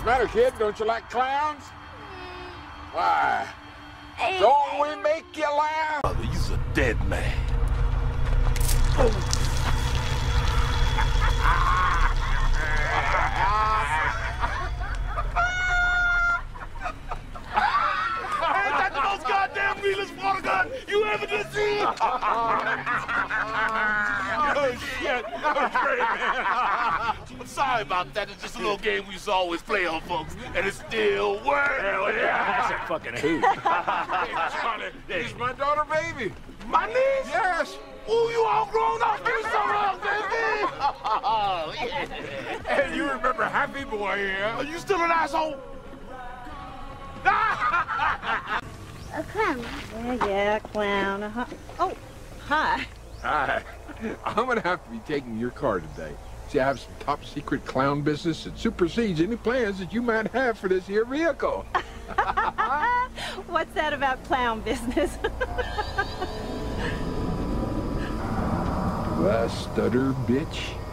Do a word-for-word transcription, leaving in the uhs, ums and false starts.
matter, kid? Don't you like clowns? Why? Don't we make you laugh? Brother, you's a dead man. Ain't that the most goddamn realest water gun you ever did see? Oh, shit. That was great, man. I'm sorry about that. It's just a little game we used to always play on folks, and it still works. Hell yeah. That's a fucking hoot. He's my daughter, baby. My niece? Yes. Ooh, you all grown up. Give me some love, baby. Oh, yeah. And you remember Happy Boy, yeah? Are you still an asshole? A clown. Yeah, yeah, clown. Uh-huh. Oh, hi. Hi. I'm gonna have to be taking your car today. See, I have some top secret clown business that supersedes any plans that you might have for this here vehicle. What's that about clown business? Do I stutter, bitch?